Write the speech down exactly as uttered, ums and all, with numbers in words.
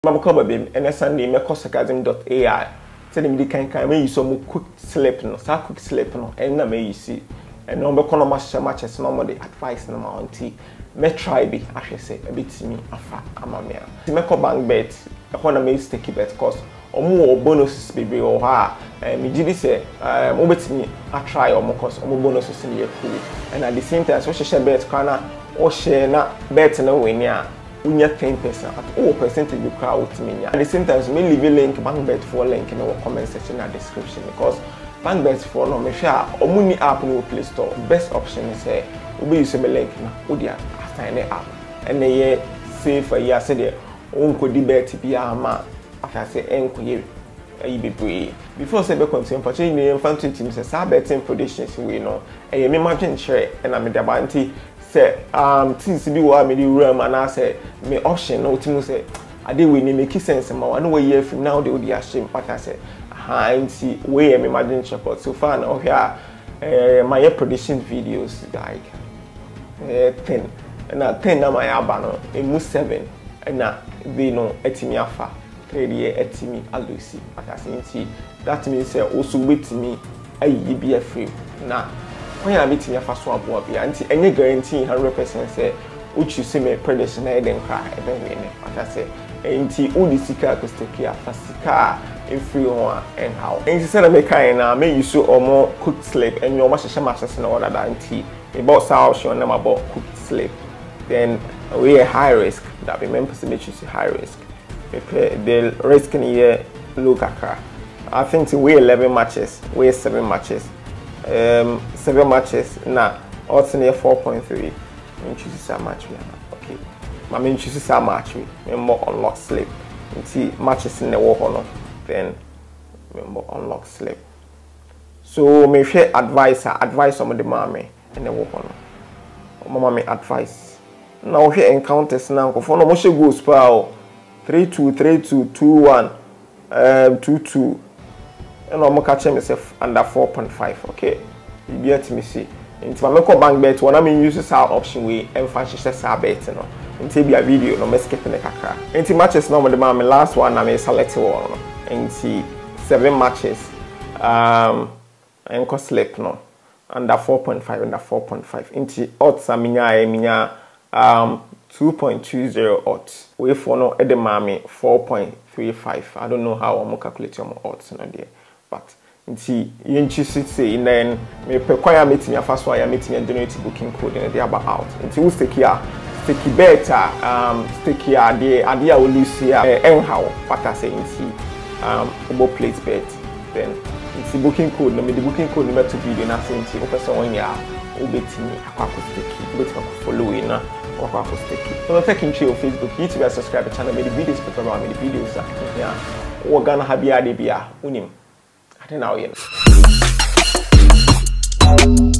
Mama Koba Bim, and Sunday, mecosacasm dot A I. Tell him the can come in some quick sleep, no, so quick sleep, no, and na may you see. And no, because much much as normally advice no mounty. Me try be, I should say, a bit to me, a fat, I'm a mere. The Meco bank bet, a corner may sticky bet cost, or more bonuses, baby, or ha. And me did say, um, over to me, I try or more cost, or more bonuses in your pool. And at the same time, so she share bet, corner, or share not bet no way near. Unya ten percent at all percentage you crowd with me. At the same time, so me leave a link, BankBet for link in our comment section and description because BankBet for no me share or money app no Play Store. Best option is say we use a link na odia sign the app. And they say for year say there unko di bet be ama after say enko ye be before say be continue for change the fantasy team say sa betting predictions we know. E me imagine share and am the banty say um things be wa me the room and I say me option no timu say I dey we make sense ma one way year from now they would ashamed but I say ah see way me imagine check out so far now here uh, my prediction videos like uh, ten and uh, ten na my abano e mu seven and na they know etimi afa three year etimi alusi but I say that means say also wait me ayi be free na when I meet me first one boy be anti any guarantee one hundred percent say uchi see me prediction na den cry e ben win what I say anti udi sika ko stake afa sika e free one and how anti say na me kai na me use omo cook sleep and your ma hye ma hye na order that anti me boss house on them about cook sleep then we are high risk that be member say me choose high risk the risk in here low kakra I think we eleven matches we seven matches um seven matches na odds near four point three. I choose this match we okay I mean choose this match we more unlock sleep see matches in the war no then more unlock sleep so me share advice advice on the mommy in the war no mama me advice now we encounters now for no mo she go spell three two three two two one um two two and I'm catching myself under four point five. Okay, you get me see. Into my make bank bet when I mean use this option way and fancy say bet no. Into be a video no me skip the kakra. Into matches no the my last one I may select one. Into seven matches um and cost sleep no under four point five under four point five. Into odds a minya minya um two point two zero odds. We for no at the mommy four point three five. I don't know how I'm calculate your odds no there. But nti yenchi say then me require meeting your first one ya meeting and generate booking code and they are out nti we stake here stake better um stake here the idea will lose here anyhow but I say nti um obo place bet then nti booking code no me the booking code no to video na say nti o person one ya obetimi akwa stake obetimi follow we na akwa stake so if you can share on Facebook YouTube and subscribe to channel me the videos for me the videos yeah we gonna have ya de bia unim I don't know yet.